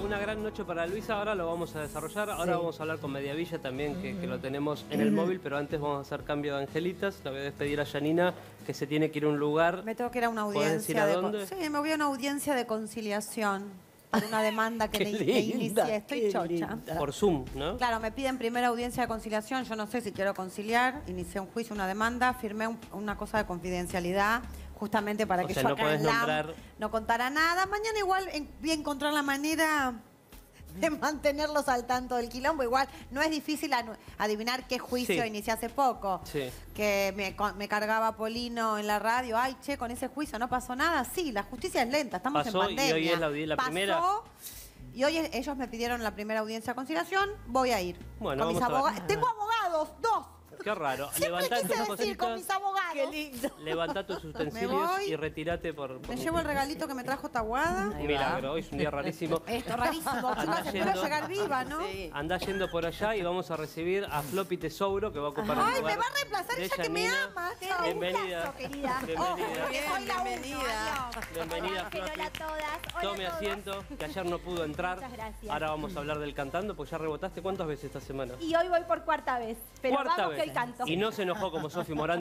una gran noche para Luisa, ahora lo vamos a desarrollar. Ahora vamos a hablar con Mediavilla también, que lo tenemos en el móvil, pero antes vamos a hacer cambio de angelitas. La voy a despedir a Janina, que se tiene que ir a un lugar. Me tengo que ir a una ¿Podés decir audiencia a dónde? Sí, me voy a una audiencia de conciliación por una demanda que Qué me linda, inicié. Estoy qué chocha. linda. Por Zoom, ¿no? Claro, me piden primera audiencia de conciliación. Yo no sé si quiero conciliar. Inicié un juicio, una demanda. Firmé una cosa de confidencialidad justamente para O que sea, yo no acá podés en LAM nombrar... no contara nada. Mañana igual voy a encontrar la manera de mantenerlos al tanto del quilombo. Igual no es difícil adivinar qué juicio Sí. inicié hace poco. Sí. Que me cargaba Polino en la radio. Ay, che, con ese juicio no pasó nada. Sí, la justicia es lenta, estamos Pasó, en pandemia. y hoy es la primera. Pasó, y hoy ellos me pidieron la primera audiencia de conciliación. Voy a ir. Bueno, con mis vamos a ver. abogados. Tengo abogados, dos. Qué raro. Siempre Levantá quise tus decir con mis cositas, abogados. Qué lindo. levantá tus Me utensilios voy. y retírate por... Me llevo el regalito que me trajo Tahuada. Un milagro, hoy es un día rarísimo. Esto rarísimo, chicas, espero yendo. llegar viva, ¿no? Sí. Andá yendo por allá y vamos a recibir a Floppy Tesouro, que va a ocupar el Ay, lugar me va a reemplazar de ella que me Janina. ama. Bienvenida. Querida. Bienvenida. Porque soy la Bienvenida. uno, adiós. Bienvenida, Hola, Floppy. hola a todas. Hola Tome a todos. asiento, que ayer no pudo entrar. Muchas gracias. Ahora vamos a hablar del cantando, porque ya rebotaste. ¿Cuántas veces esta semana? Y hoy voy por cuarta vez. Pero Cuarta vamos vez. que hoy canto. Y no se enojó como Sofi Morán.